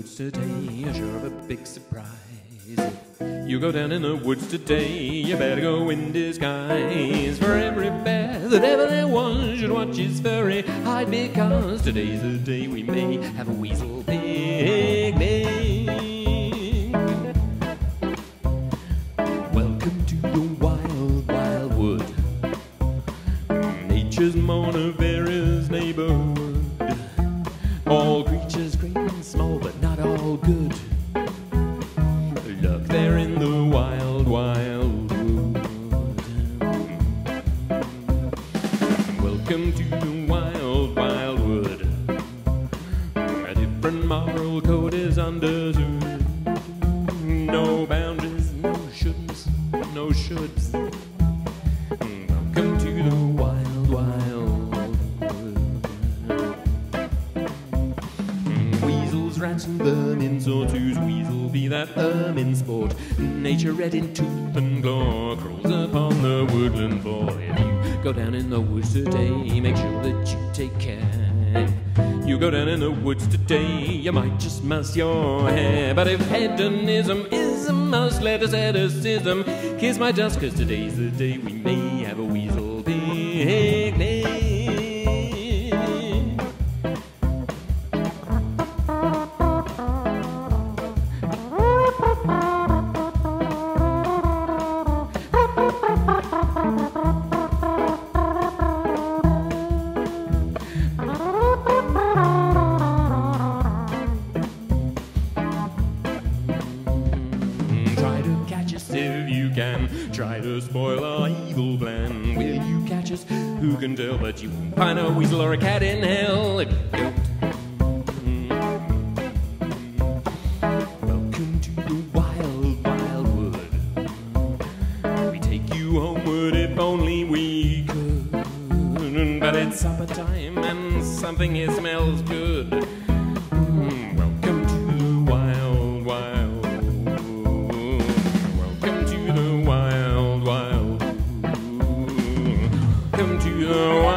woods today, sure of a big surprise. You go down in the woods today, you better go in disguise. For every bear that ever there was should watch his furry hide, because today's the day we may have a weasel picnic. Welcome to the wild, wild wood, nature's nefarious neighbourhood. All creatures great and small, but not all good. Look, they're in the wild, wild wood. Welcome to the wild, wild wood. A different moral code is understood. No boundaries, no shouldn'ts, no shoulds. Welcome to the wild, wild wood. Weasels, rats and vermin, sawtooths, weasel, be that ermine sport. Nature red in tooth and claw crawls upon the woodland floor. If you go down in the woods today, make sure that you take care. You go down in the woods today, you might just muss your hair. But if hedonism is a must, let us asceticism kiss my dust, 'cause today's the day we may have a weasel picnic. If you can, try to spoil our evil plan. Will you catch us? Who can tell? But you won't find a weasel or a cat in hell if you don't. Welcome to the wild, wild wood. We take you homeward if only we could. But it's supper time and something here smells good. Welcome to the wild, wild. Come to the